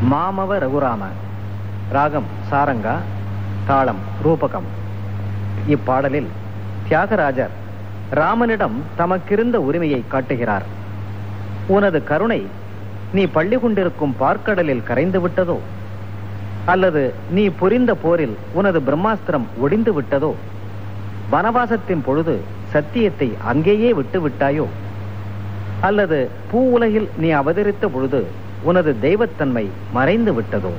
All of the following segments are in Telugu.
மாமவ ரகுராம. ராகம் சாரங்கா, தாளம் ரூபகம். இப்பாடலில் தியாகராஜர் ராமனிடம் தமக்கிருந்த உரிமையை காட்டுகிறார். உனது கருணை நீ பள்ளி கொண்டிருக்கும் பார்க்கடலில் கரைந்து விட்டதோ, அல்லது நீ புரிந்த போரில் உனது பிரம்மாஸ்திரம் ஒடிந்து விட்டதோ, வனவாசத்தின் பொழுது சத்தியத்தை அங்கேயே விட்டு விட்டாயோ, அல்லது பூ உலகில் நீ அவதரித்த பொழுது உனது தெய்வத்தன்மை மறைந்து விட்டதோ?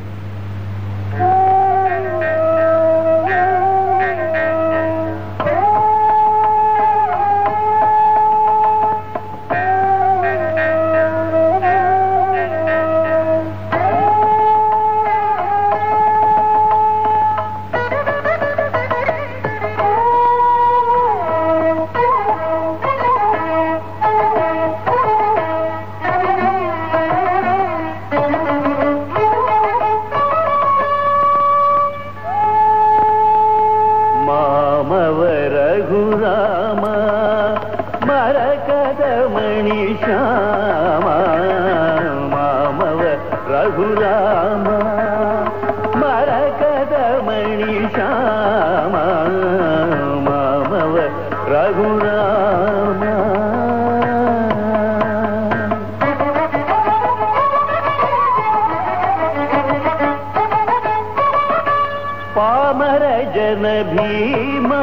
पामर जन भीमा,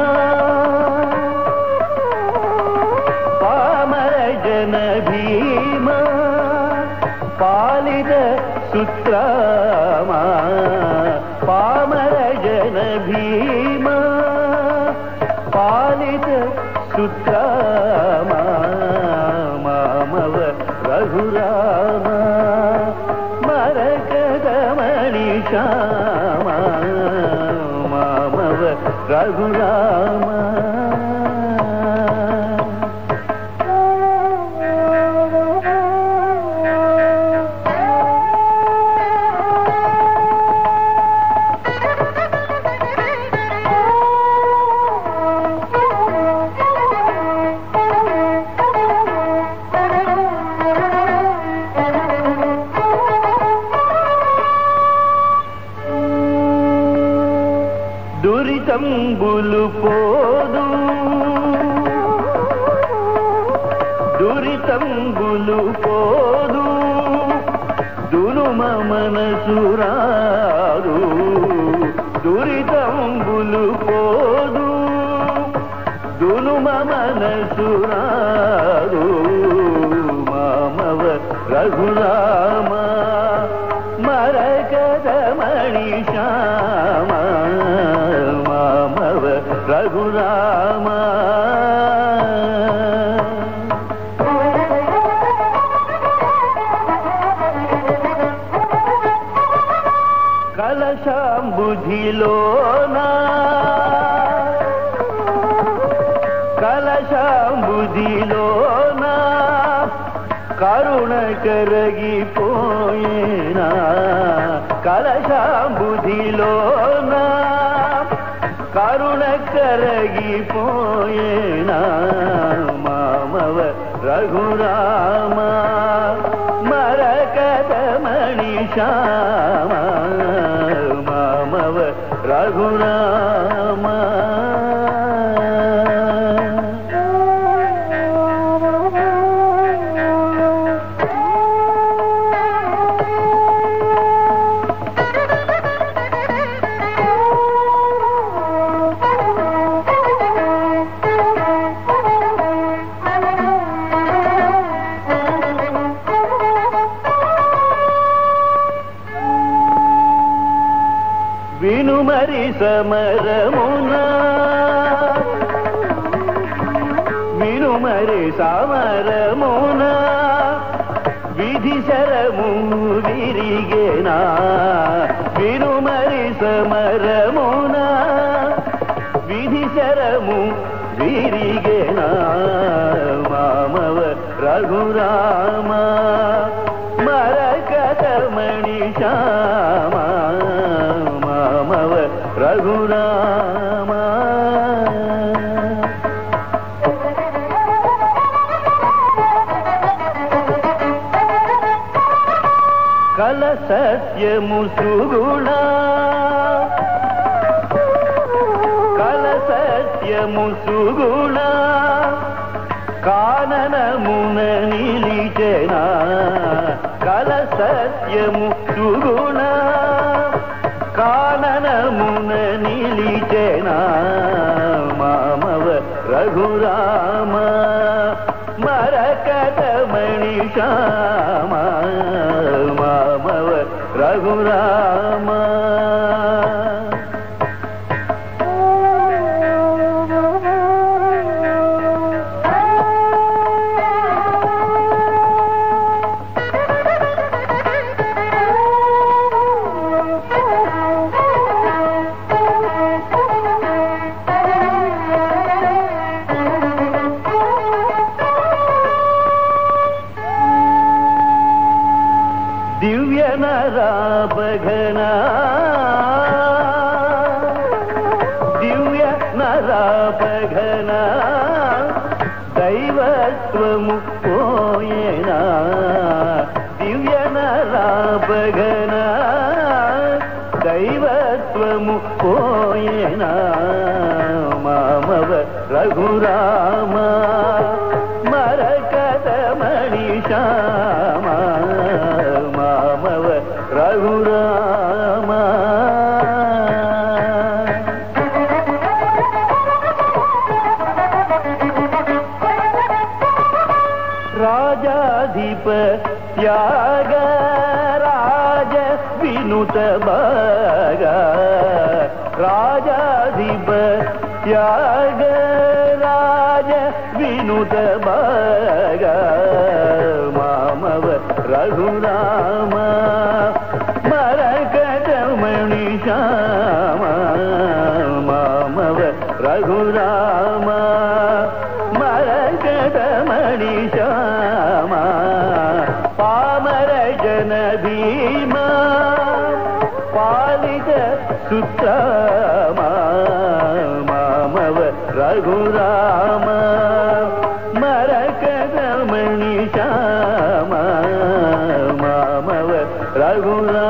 पामर जन भीमा, पालित सुत्रामा, पामर जन भीमा, पालित सुत्रामा, मामव रघुरामा, मरकदमणि श्यामा, मामव रघुरामा. దురితంబులు పోదు, దురితంబులు పోదు, దునుమ మనసురాదు, దురితంబులు పోదు, దునుమ మనసురాదు, మామవ రఘురామ, మరకదమణి శ్యామ, మామవ రఘురామ. కలశాంబుధిలోనా, కలశాంబుధిలోనా, కరుణ కరగిపోయేనా, కలశాంబుధిలోనా, కరుణ కరగిపోయేనా, మామవ రఘురామ, మరకదమణి శ్యామ, మామవ రఘురామ. వినుమరి సమరమున, వినుమరి సమరమున, విధి శరము విరిగేనా, వినుమరి సమరమున, విధి శరము విరిగేనా, మామవ రఘురామ, మరకదమణి శ్యామ, మామవ రఘురామ. కలసత్ కలసస్యము సుగుణ కలసస్యము సుగుణ కాననమున నిలిచెనా కలసస్యము సుగుణ కాననమున నిలిచెనా మామవ రఘురామ మరకటమణి శ్యామ మామవ రఘురామ దివ్య నరాభగణ దివ్య నరాభగణ దైవత్వము పోయేనా దివ్య నరాభగణ దైవత్వము పోయేనా మామవ రఘురామ మరకటమణి శ్యామ మామవ రఘురామ రాజాధిప త్యాగ రాజ వినుత భాగ రాజాధిప త్యాగ రాజ వినుత భాగ మామవ రఘురామ మరకటమణి శ్యామ మామవ రఘురామ మరకటమణి శ్యామ పామర జన భీమా పాలిత సుత్రామ మామవ రఘురామ మరకటమణి శ్యామ మామవ రఘురామ